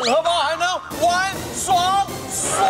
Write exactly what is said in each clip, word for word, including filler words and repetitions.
荷包还能玩爽爽。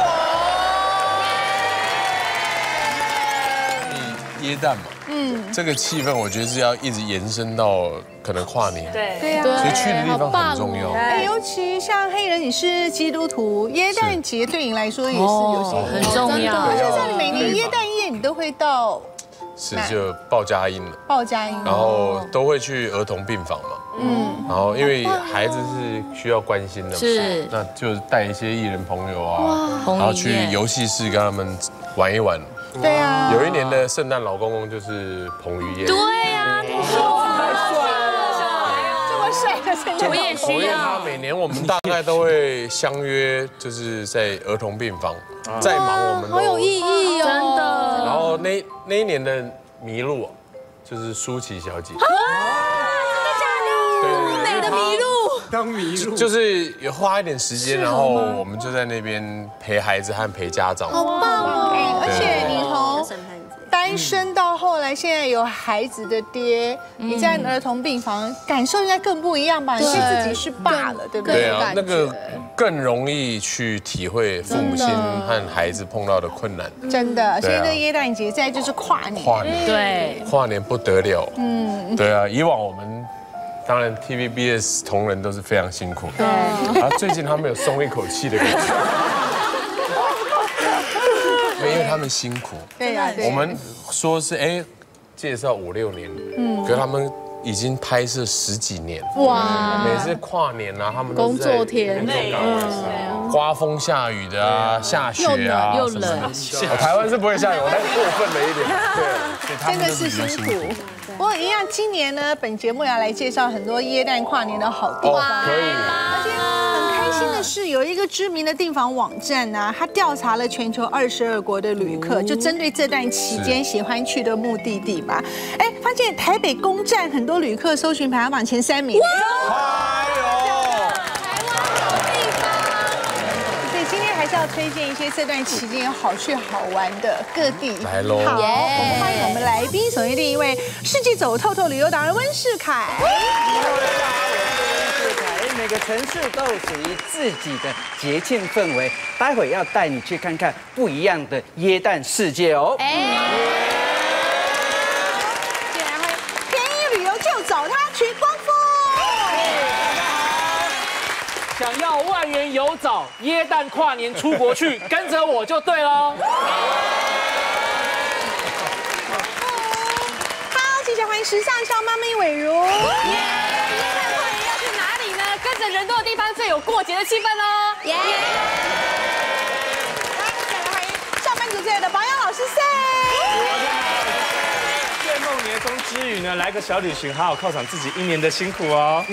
椰蛋嘛，嗯，这个气氛我觉得是要一直延伸到可能跨年， 对对呀， 所以去的地方很重要。 哎，尤其像黑人，你是基督徒，耶诞节对你来说也是有些很重要。 而且像你每年耶诞夜，你都会到是就报佳音了， 报佳音， 然后都会去儿童病房嘛，嗯，然后因为孩子是需要关心的嘛， 是， 那就带一些艺人朋友啊，然后去游戏室跟他们玩一玩。 对啊， 有一年的圣诞老公公就是彭于晏。 对呀，听说太帅了， 这么帅的圣诞我也需要。 他每年我们大概都会相约，就是在儿童病房，再忙我们都好有意义哦， 真的。 然后那那一年的麋鹿就是舒淇小姐。 对，美的麋鹿， 当麋鹿就是有花一点时间，然后我们就在那边陪孩子和陪家长。 好棒哦！而且你从单身到后来现在有孩子的爹，你在儿童病房感受应该更不一样吧？你是自己是爸了，对不对？ 对啊，那个更容易去体会父母亲和孩子碰到的困难。 真的，所以那耶诞节再就是跨年， 跨年， 对， 跨年不得了。嗯，对啊，以往我们。当然 ，T V B S 同仁都是非常辛苦。对。然后最近他们有松一口气的感觉，因为他们辛苦。 对呀。 我们说是哎，介绍五六年，嗯，可是他们已经拍摄十几年。哇。每次跨年啊，他们工作天， 刮风下雨的啊，下雪啊， 又冷。 台湾是不会下雨，我太过分了一点。对，所以他们都是比较辛苦。 不过一样，今年呢，本节目要来介绍很多耶诞跨年的好地方。 可以。 而且很开心的是，有一个知名的订房网站呢，它调查了全球二十二国的旅客，就针对这段期间喜欢去的目的地嘛。哎，发现台北攻占很多旅客搜寻排行榜前三名。 哎呦！ 还是要推荐一些这段期间有好去好玩的各地。 来喽！ 好，我们欢迎我们来宾，首先第一位世界走透透旅游达人温世凯。 每个城市都有属于自己的节庆氛围，待会要带你去看看不一样的耶诞世界哦。 哎，进来欢迎便宜旅游就找他徐光复。 想要万元有找，耶诞跨年出国去，跟着我就对喽。 好，接下来欢迎时尚少妈咪伟如。 耶！耶诞跨年要去哪里呢？跟着人多的地方最有过节的气氛哦。耶！ 来，再来欢迎上班族最爱的保养老师 C。 岁末年终之余呢，来个小旅行，好好犒赏自己一年的辛苦哦。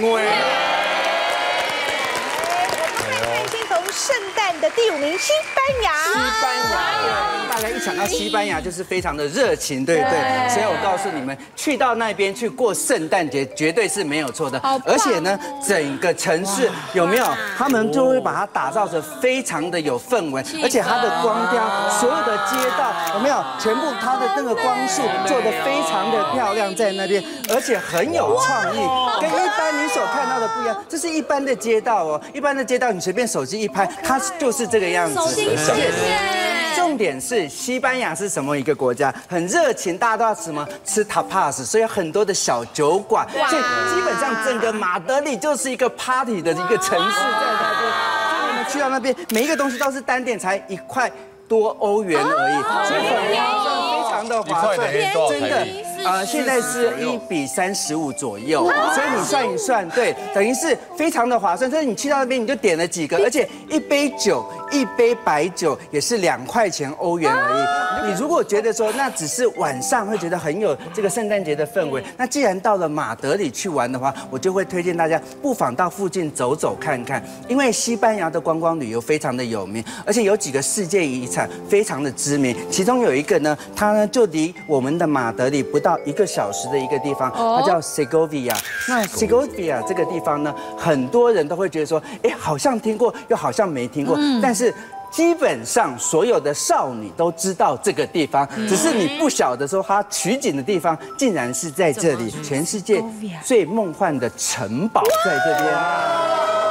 圣诞的第五名，西班牙。 西班牙，大家一想到西班牙就是非常的热情，对不对？所以我告诉你们，去到那边去过圣诞节，绝对是没有错的。而且呢，整个城市有没有？他们就会把它打造成非常的有氛围，而且它的光雕，所有的街道有没有？全部它的那个光束做得非常的漂亮，在那边，而且很有创意，跟一般你所看到的不一样。这是一般的街道哦，一般的街道你随便手机一拍。它就是这个样子，重点是西班牙是什么一个国家？很热情，大家都要什么吃 tapas， 所以有很多的小酒馆，所以基本上整个马德里就是一个 party 的一个城市，在那边。所以你们去到那边，每一个东西都是单点才一块多欧元而已，所以很划算，非常的划算，真的。呃，现在是一比三十五左右，所以你算一算，对，等于是非常的划算。所以你去到那边你就点了几个，而且一杯酒，一杯白酒也是两块钱欧元而已。你如果觉得说那只是晚上会觉得很有这个圣诞节的氛围，那既然到了马德里去玩的话，我就会推荐大家不妨到附近走走看看，因为西班牙的观光旅游非常的有名，而且有几个世界遗产非常的知名，其中有一个呢，它呢就离我们的马德里不到一个小时的一个地方，它叫 Segovia。那 Segovia 这个地方呢，很多人都会觉得说，哎，好像听过，又好像没听过，但是。基本上所有的少女都知道这个地方，只是你不晓得说它取景的地方竟然是在这里，全世界最梦幻的城堡在这边。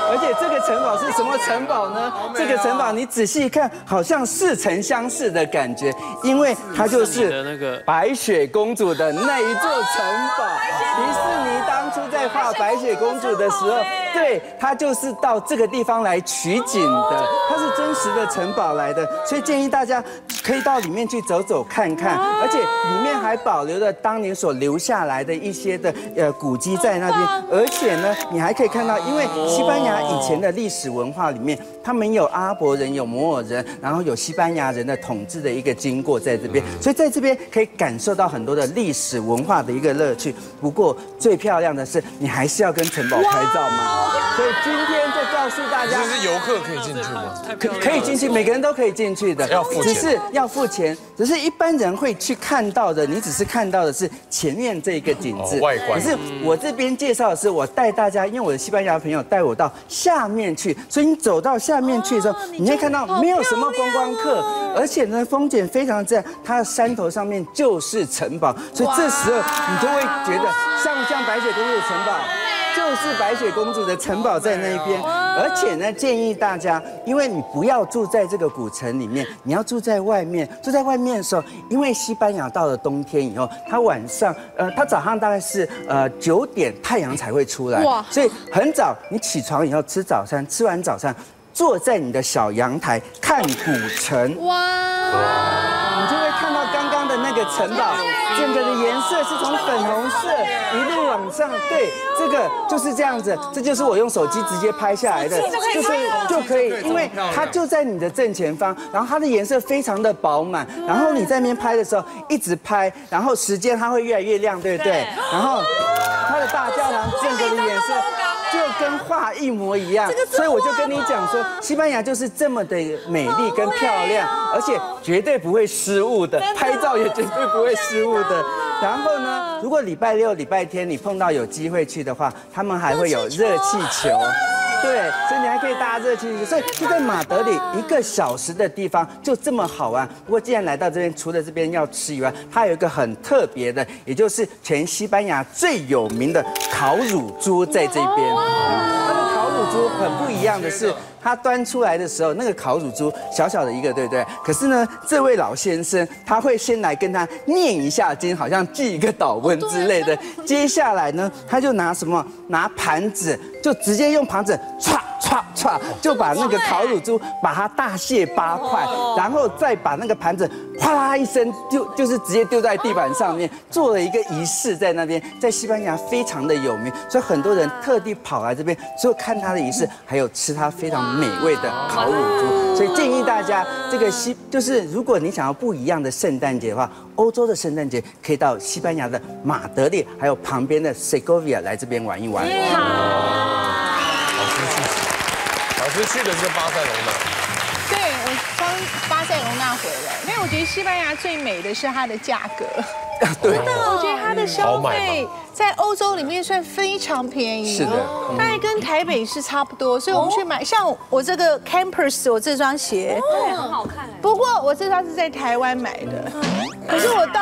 而且这个城堡是什么城堡呢？这个城堡你仔细一看，好像似曾相识的感觉，因为它就是白雪公主的那一座城堡。迪士尼当初在画白雪公主的时候，对，它就是到这个地方来取景的，它是真实的城堡来的，所以建议大家可以到里面去走走看看，而且里面还保留了当年所留下来的一些的呃古迹在那边，而且呢，你还可以看到，因为西班牙以前的历史文化里面，他们有阿拉伯人，有摩尔人，然后有西班牙人的统治的一个经过在这边，所以在这边可以感受到很多的历史文化的一个乐趣。不过最漂亮的是，你还是要跟城堡拍照嘛，所以今天就告诉大家， 这是游客可以进去吗？ 可可以进去，每个人都可以进去的， 要付钱， 只是要付钱，只是一般人会去看到的，你只是看到的是前面这个景致， 外观。 可是我这边介绍的是，我带大家，因为我的西班牙朋友带我到下面去，所以你走到下面去的时候，你会看到没有什么观光客，而且呢风景非常自然，它的山头上面就是城堡，所以这时候你就会觉得像不像白雪公主的城堡？就是白雪公主的城堡在那边，而且呢，建议大家，因为你不要住在这个古城里面，你要住在外面。住在外面的时候，因为西班牙到了冬天以后，它晚上，呃，它早上大概是呃九点太阳才会出来，所以很早你起床以后吃早餐，吃完早餐，坐在你的小阳台看古城，哇，你就会看到刚刚的那个城堡。整个的颜色是从粉红色一路往上，对，这个就是这样子，这就是我用手机直接拍下来的，就是就可以，因为它就在你的正前方，然后它的颜色非常的饱满，然后你在那边拍的时候一直拍，然后时间它会越来越亮，对不对？然后它的大教堂整个的颜色就跟画一模一样，所以我就跟你讲说，西班牙就是这么的美丽跟漂亮，而且绝对不会失误的，拍照也绝对不会失误的。然后呢，如果礼拜六、礼拜天你碰到有机会去的话，他们还会有热气球。对，所以你还可以搭热气球，所以就在马德里一个小时的地方就这么好玩。不过既然来到这边，除了这边要吃以外，它有一个很特别的，也就是全西班牙最有名的烤乳猪在这边。它的烤乳猪很不一样的是，它端出来的时候，那个烤乳猪小小的一个，对不对？可是呢，这位老先生他会先来跟他念一下经，好像记一个祷文之类的。接下来呢，他就拿什么？拿盘子，就直接用盘子唰唰唰，就把那个烤乳猪把它大卸八块，然后再把那个盘子哗啦一声就就是直接丢在地板上面，做了一个仪式在那边，在西班牙非常的有名，所以很多人特地跑来这边，除了看他的仪式，还有吃他非常美味的烤乳猪。所以建议大家，这个西就是如果你想要不一样的圣诞节的话，欧洲的圣诞节可以到西班牙的马德里，还有旁边的 Segovia 来这边玩一玩。 老师去，老师去的是巴塞隆纳。 对，我从巴塞隆纳回来，因为我觉得西班牙最美的是它的价格。 对， 我觉得它的消费在欧洲里面算非常便宜， 是的， 大概跟台北是差不多，所以我们去买，像我这个 Campers， 我这双鞋， 对，很好看。 不过我这双是在台湾买的，可是我到，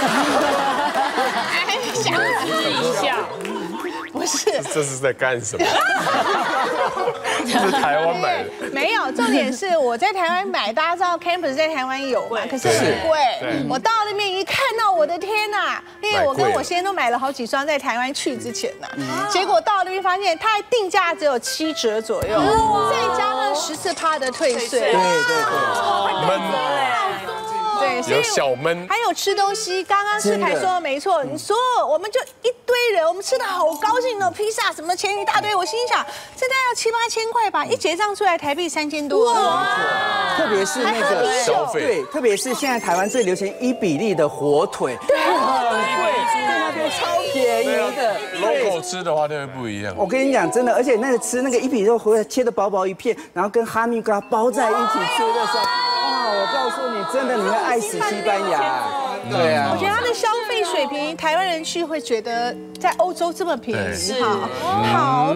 哎，想一下， 不是， 这是在干什么？是台湾买的？ 没有，重点是我在台湾买，大家知道 Campers 在台湾有嘛，可是很贵。我到那边一看到，我的天呐！因为我跟我先生都买了好几双，在台湾去之前呐，结果到那边发现，它定价只有七折左右，再加上十四趴的退税。 对对对， 闷。 对， 有小闷， 还有吃东西。刚刚世凯说的没错，你说我们就一堆人，我们吃的好高兴哦，披萨什么钱一大堆。我心想，这大概要七八千块吧，一结账出来台币三千多。 特别是那个消费， 对，特别是现在台湾最流行伊比利的火腿，对，很贵，在那边超便宜的。 local 吃的话就会不一样。 我跟你讲，真的，而且那个吃那个伊比利肉火腿切的薄薄一片，然后跟哈密瓜包在一起吃的时候。我告诉你，真的你会爱死西班牙。对啊， 我觉得它的消费水平，台湾人去会觉得在欧洲这么便宜。好，好，刚刚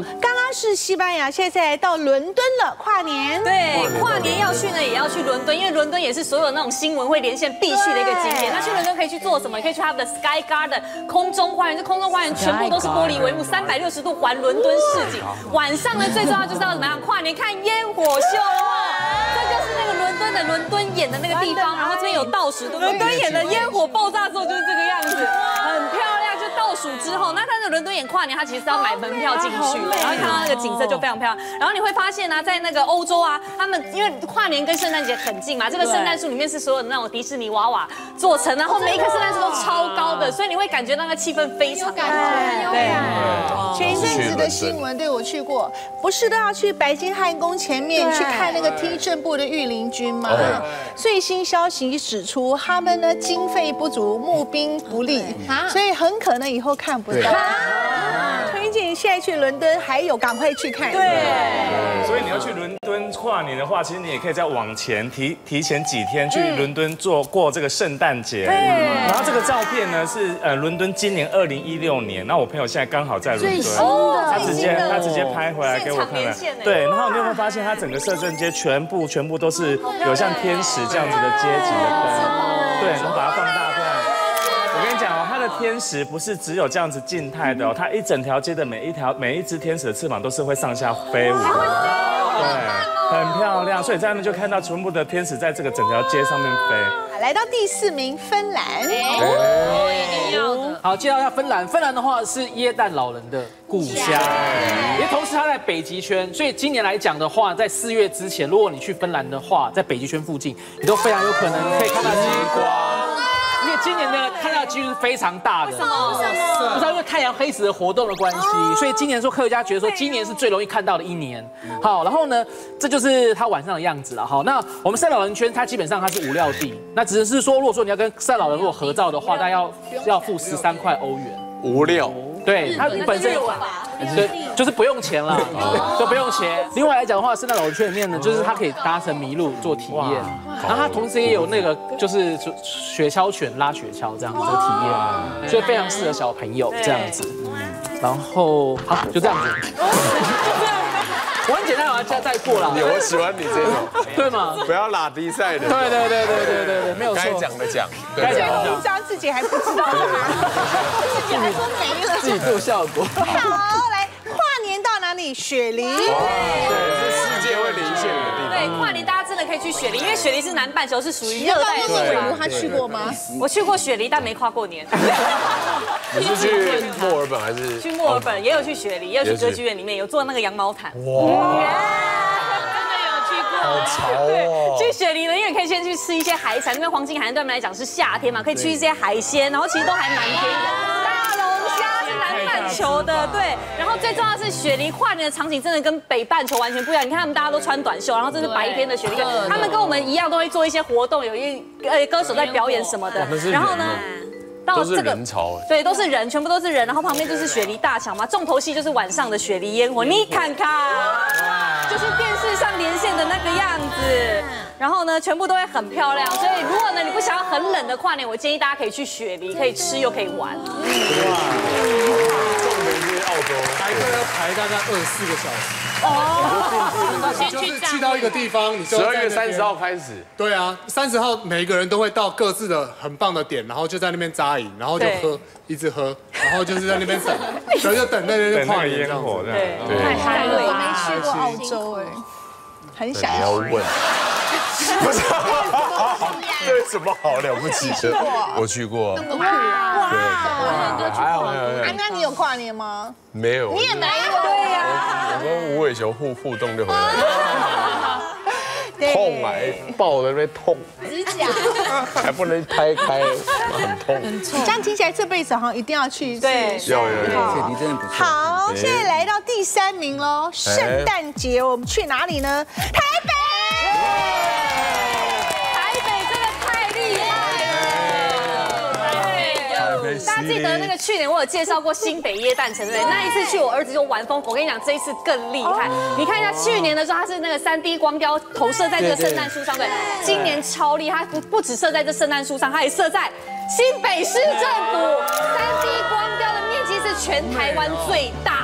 是西班牙，现在到伦敦了，跨年。 对，跨年要去呢，也要去伦敦，因为伦敦也是所有那种新闻会连线必去的一个景点。那去伦敦可以去做什么？你可以去他们的 Sky Garden 空中花园，这空中花园全部都是玻璃帷幕，三百六十度环伦敦市景。晚上呢，最重要就是要怎么样？跨年看烟火秀哦。这就是那个伦敦的伦敦眼的那个地方，然后这边有倒数，伦敦眼的烟火爆炸之后就是这个样子，很漂亮。就倒数之后，那它的伦敦眼跨年，它其实是要买门票进去的，然后看到那个景色就非常漂亮。然后你会发现呢，在那个欧洲啊，他们因为跨年跟圣诞节很近嘛，这个圣诞树里面是所有的那种迪士尼娃娃做成，然后每一棵圣诞树都超高的，所以你会感觉到那个气氛非常感觉。对，前一阵子的新闻，对我去过，不是都要去白金汉宫前面去看那个踢正步的御林军吗？最新消息指出，他们呢经费不足，募兵不利，所以很可能以后看不到。推荐现在去伦敦，还有赶快去看。 对，所以你要去伦敦跨年的话，其实你也可以再往前提提前几天去伦敦做过这个圣诞节。对。然后这个照片呢是呃伦敦今年二零一六年，那我朋友现在刚好在伦敦，他直接他直接拍回来给我看了。对，然后你有没有发现它整个摄政街全部全部都是有像天使这样子的阶级的灯？对，我们把它放大看。我跟你讲哦，它的天使不是只有这样子静态的哦，它一整条街的每一条每一只天使的翅膀都是会上下飞舞的，对，很漂亮。所以在那边就看到全部的天使在这个整条街上面飞。 来到第四名，芬兰。 哦，一定要的。 好，介绍一下芬兰。芬兰的话是耶诞老人的故乡，因为同时它在北极圈，所以今年来讲的话，在四月之前，如果你去芬兰的话，在北极圈附近，你都非常有可能可以看到极光。因为今年的看到几率是非常大的，为什么？为什么？不知道，因为太阳黑子的活动的关系，所以今年说科学家觉得说今年是最容易看到的一年。好，然后呢，这就是它晚上的样子了。好，那我们圣诞老人圈它基本上它是无料地，那只是说如果说你要跟圣诞老人如果合照的话，大概要要付十三块欧元。 无料。 对，它本身对，就是不用钱了，就不用钱。另外来讲的话，圣诞老人圈里面呢，就是它可以搭乘麋鹿做体验，然后它同时也有那个就是雪橇犬拉雪橇这样子的体验，所以非常适合小朋友这样子。然后好，就这样子。我很简单，我要再过了。 我喜欢你这种， 对吗？ 不要拉低赛的。 对对对对对对对，没有错。 该讲的讲， 该讲的第一张自己还不知道，自己还说没了， 自己做效果。 好，来跨年到哪里？雪梨。 对，是世界会离线的地方。 对，跨年大家真的可以去雪梨，因为雪梨是南半球，是属于热带的地方。 他去过吗？ 我去过雪梨，但没跨过年。 你是去墨尔本还是？ 去墨尔本，也有去雪梨，也有去歌剧院里面，有坐那个羊毛毯。哇，真的有去过。 好潮哦！ 去雪梨呢，因为可以先去吃一些海产，因为黄金海岸对他们来讲是夏天嘛，可以吃一些海鲜，然后其实都还蛮便宜的。大龙虾是南半球的，对。然后最重要的是雪梨跨年的场景真的跟北半球完全不一样。你看他们大家都穿短袖，然后这是白天的雪梨，他们跟我们一样都会做一些活动，有一呃歌手在表演什么的。然后呢？ 到这个人潮， 对，都是人，全部都是人，然后旁边就是雪梨大桥嘛，重头戏就是晚上的雪梨烟火，你看看，就是电视上连线的那个样子，然后呢，全部都会很漂亮，所以如果呢你不想要很冷的跨年，我建议大家可以去雪梨，可以吃又可以玩。哇， 重点是澳洲， 排队要排大概二十四个小时。 哦， 你就是去到一个地方，你十二月三十号开始。 对啊，三十号每个人都会到各自的很棒的点，然后就在那边扎营，然后就喝，一直喝，然后就是在那边等，所以就等那边跨年烟火这样。 对，太嗨了。 我没去过澳洲哎，很想要问。不是，这有什么好了不起的？我去过。 哇， 还好还好。 安娜，你有跨年吗？ 没有。 你也没有。 对呀。 我跟无尾熊互互动就回来了。痛啊！抱在那边痛。 指甲。 还不能拍开，很痛。 你这样听起来这辈子好像一定要去一次。 对， 有有有。 雪梨真的不错。 好，现在来到第三名喽，圣诞节我们去哪里呢？台北。 台北真的太厉害了！台北，大家记得那个去年我有介绍过新北耶诞城对不对？那一次去我儿子就玩疯，我跟你讲这一次更厉害。你看一下去年的时候，它是那个三 D 光雕投射在这个圣诞树上，对。今年超厉害，不不只射在这圣诞树上，它也射在新北市政府。三 D 光雕的面积是全台湾最大的。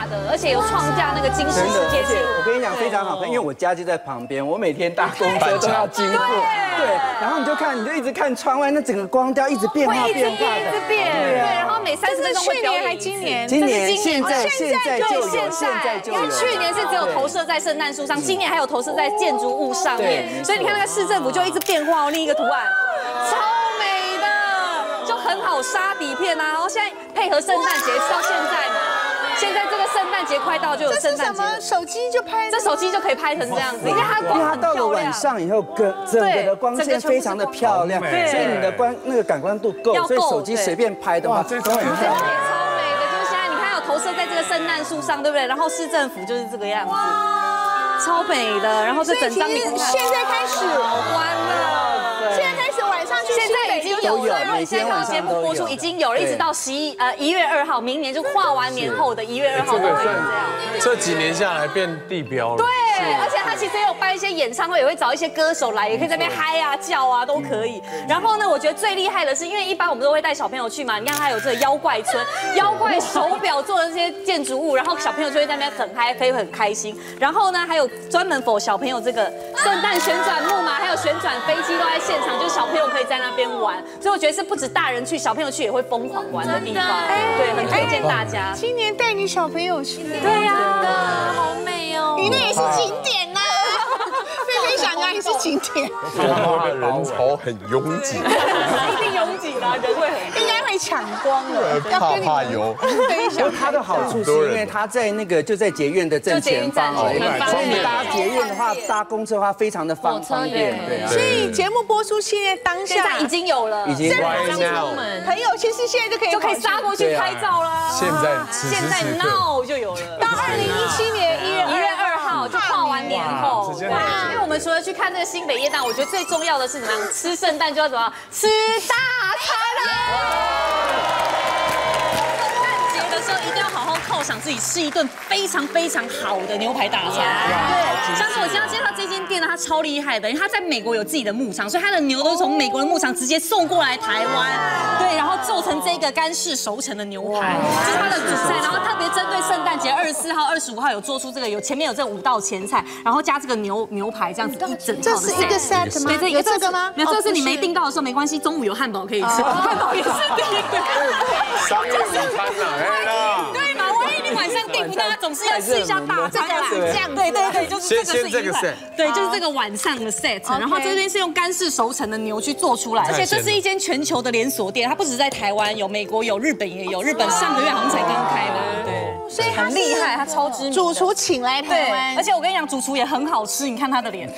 的，而且有创下那个金氏世界纪录。 我跟你讲非常好看，因为我家就在旁边，我每天搭公车都要经过。对，然后你就看，你就一直看窗外，那整个光调一直变化变化的， 一直变。对，然后每三十分钟会表演。还今年？ 今年现在现在就有，现在就有。 因为去年是只有投射在圣诞树上，今年还有投射在建筑物上面，所以你看那个市政府就一直变化另一个图案，超美的，就很好杀底片啊。然后现在配合圣诞节到现在嘛。现在这个圣诞节快到，就有圣诞节。 手机就拍， 这手机就可以拍成这样子。你看它光很漂亮。 到了晚上以后，整整个的光线非常的漂亮，所以你的光那个感光度够，所以手机随便拍的话都很漂亮。 超美的，就是现在你看有投射在这个圣诞树上，对不对？然后市政府就是这个样子，超美的。然后这整张你看， 现在开始好欢乐。 现在开始晚上去， 现在已经有了。如果你现在看到节目播出，已经有了，一直到十一呃一月二号，明年就跨完年后的一月二号都会这样。 这几年下来变地标了。 对，而且他其实也有办一些演唱会，也会找一些歌手来，也可以在那边嗨啊叫啊都可以。然后呢，我觉得最厉害的是，因为一般我们都会带小朋友去嘛，你看他有这个妖怪村，妖怪手表做的这些建筑物，然后小朋友就会在那边很嗨，飞很开心。然后呢，还有专门给小朋友这个圣诞旋转木马，还有旋转飞机都在现场，就小朋友可以在那边玩。所以我觉得是不止大人去，小朋友去也会疯狂玩的地方。对，很推荐大家。 今年带你小朋友去。 对呀。好美哦！ 你那也是景点呐，菲菲想家也是景点。 人潮很拥挤， 一定拥挤的，人会很， 应该会抢光了。 怕怕油。 有它的好处是因为它在那个就在捷运的正前方而已，所以你搭捷运的话，搭公车的话非常的方方便。对啊。 所以节目播出现在当下已经有了， 已经朋友其实现在就可以就可以杀过去拍照啦。 现在现在 now 就有了，到二零一七年一月一月二号就跨完年后，对，因为我们除了去看这个新北耶诞，我觉得最重要的是怎么样？吃圣诞就要怎么样？吃大餐啊！圣诞节的时候一定要好好犒赏自己，吃一顿非常非常好的牛排大餐。对，像是我今天要介绍这间店呢，它超厉害的，因为它在美国有自己的牧场，所以它的牛都是从美国的牧场直接送过来台湾，对，然后做成这个干式熟成的牛排，这是它的主菜，然后特别针对圣诞节二十四号、二十五号有做出这个，有前面有这五道前菜，然后加这个牛牛排这样子一整套的。 这是一个 set 吗？ 对， 有这个吗？ 没有，这是你没订到的时候没关系，中午有汉堡可以吃，汉堡也是第一个。 商业午餐呐， 对嘛？万一你晚上订不到，总是要吃一下大餐啦。这样，对对对，就是这个是一个 set，对，就是这个晚上的 set。然后这边是用干式熟成的牛去做出来，而且这是一间全球的连锁店，它不止在台湾有，美国有，日本也有，日本上个月好像才刚开的，对，所以很厉害，它超知名。 主厨请来台湾， 而且我跟你讲，主厨也很好吃，你看他的脸。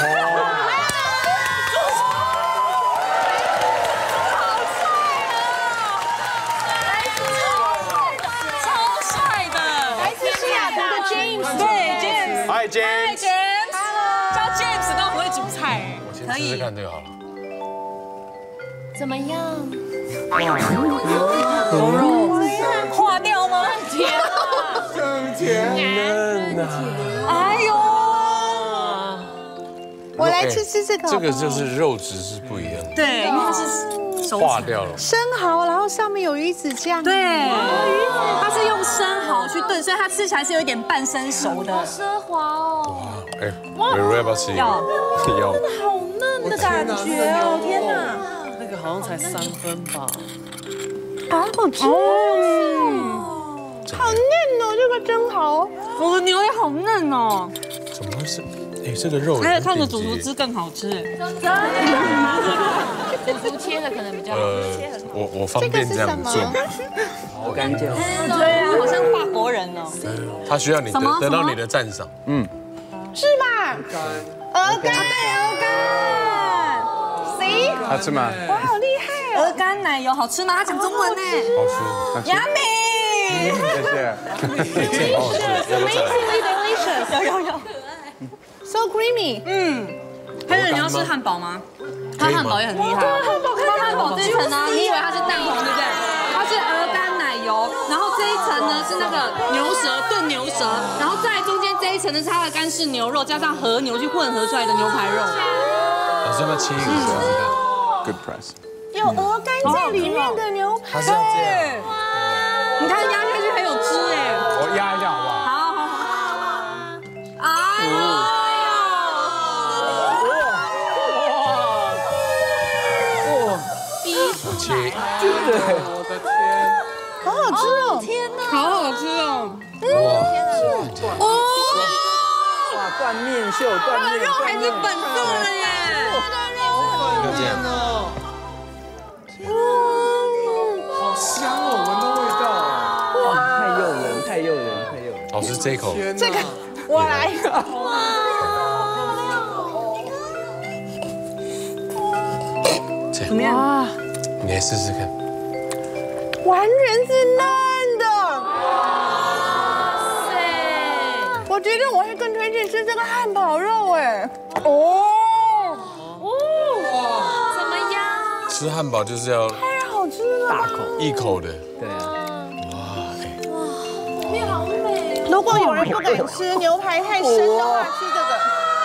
Hi James， 叫 James 都很会煮菜， 我先试试看这个好了。 怎么样？牛肉化掉吗？甜啊， 更甜嫩啊！ 哎呦， 我来吃吃这个。 这个就是肉质是不一样的， 对，因为它是化掉了。 生蚝，然后上面有鱼子酱， 对，它是用生蚝去炖，所以它吃起来是有一点半生熟的。好奢华哦！ 哇，哎，伟伟要不要吃一个？ 要， 要。 好嫩的感觉哦！天哪， 那个好像才三分吧。 好好吃哦！好嫩哦，这个生蚝， 我的牛也好嫩哦。 怎么会是？哎，这个肉， 而且看着主厨吃更好吃。真的？主厨切的可能比较好，切很好。 我我方便这样做。 好干净。 对啊，好像法国人哦。 他需要你得得到你的赞赏。嗯。 是吧？鹅肝，鹅肝。谁？ 好吃吗？ 哇，好厉害！ 鹅肝奶油好吃吗？他讲中文呢。 好吃。 Yummy。 谢谢。 Amazingly delicious。 有有有。 So creamy。 嗯。还有你要吃汉堡吗？它汉堡也很厉害。汉堡，它汉堡这一层呢，你以为它是蛋黄对不对？它是鹅肝奶油，然后这一层呢是那个牛舌炖牛舌，然后在中间这一层呢是它的干式牛肉，加上和牛去混合出来的牛排肉。 老师，要不要切一个 ？Good price。 有鹅肝在里面的牛排。 它是要这样。 你看压下去很有汁哎。 我压一下。 切， 我的天， 好好吃哦！ 天哪， 好好吃哦！ 哇，断面秀，断面， 肉还是粉色的耶！ 就这样。 好香哦，闻到味道。 哇，太诱人，太诱人，太诱人。 老师这一口， 天哪， 这个我来。 怎么样？你来试试看。 完全是嫩的。 哇塞！ 我觉得我会更推荐吃这个汉堡肉哎。哦， 怎么样？ 吃汉堡就是要太好吃了。 大口， 一口的。 对啊。 面好美。 如果有人不敢吃牛排太生的话，吃这个。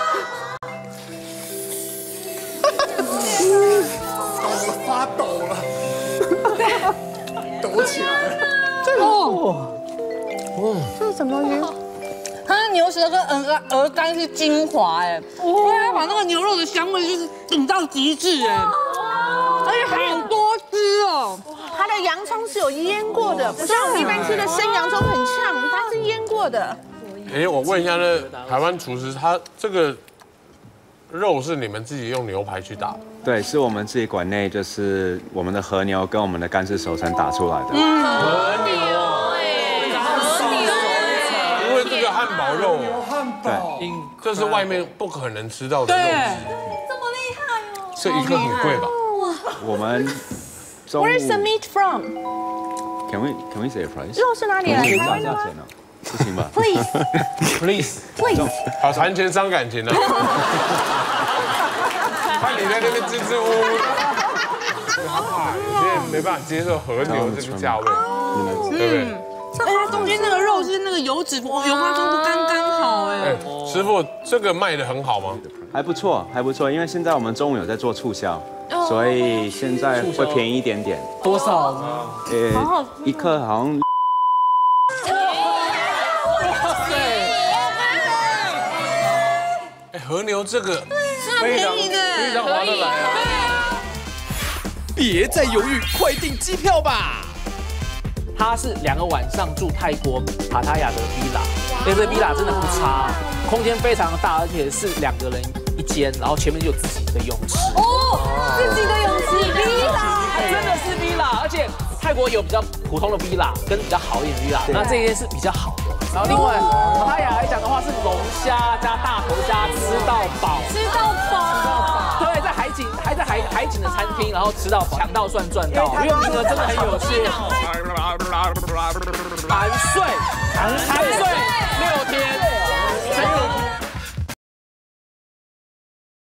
我发抖了，抖起来了。 这个哦，这是什么东西？它的牛舌跟鹅肝鹅肝是精华哎，哇，它把那个牛肉的香味就是顶到极致哎，而且好多汁哦。它的洋葱是有腌过的，不像我们一般吃的生洋葱很呛，它是腌过的。 哎，我问一下，那台湾厨师他这个肉是你们自己用牛排去打？ 对，是我们自己馆内就是我们的和牛跟我们的干式熟成打出来的。 和牛哎，和牛，因为这个汉堡肉， 汉堡， 这是外面不可能吃到的肉质， 这么厉害哦！ 这一个很贵吧？ 我们中午 Where's the meat from？ Can we can we say a price？ 肉是哪里来可以的？ 讲价钱哦，不行吧 Please， Please， please。 好，谈钱伤感情啊！看你在那边支支吾吾，他怕，有些人没办法接受和牛这个价位，对不对？ 哎，它中间那个肉是那个油脂油花中不刚刚好哎。 哎，师傅，这个卖的很好吗？ 还不错，还不错，因为现在我们中午有在做促销，所以现在会便宜一点点。 多少呢？ 呃，一克好像。 哎，和牛这个非常便宜的， 非常划得来啊！ 别再犹豫，快订机票吧！ 它是两个晚上住泰国帕塔亚的 villa， 因为这 villa 真的不差，空间非常大，而且是两个人一间，然后前面就有自己的泳池。 哦，自己的泳池 villa， 真的是 villa， 而且泰国有比较普通的 villa 跟比较好一点的 villa， 那这间是比较好的。然后另外帕塔亚来讲的话是龙虾加大头虾吃到饱， 吃到饱。 对，在海景还在海海景的餐厅，然后吃到饱，抢到算赚到，因为名额真的很有限。含税，含税